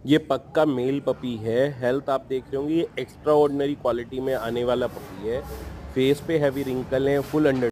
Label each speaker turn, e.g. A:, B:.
A: ये पक्का mail puppy है। हेल्थ आप देख रहे होंगे, ये एक्स्ट्रा ऑर्डिनरी क्वालिटी में आने वाला पपी है। फेस पे हैवी रिंकल है, फुल अंडर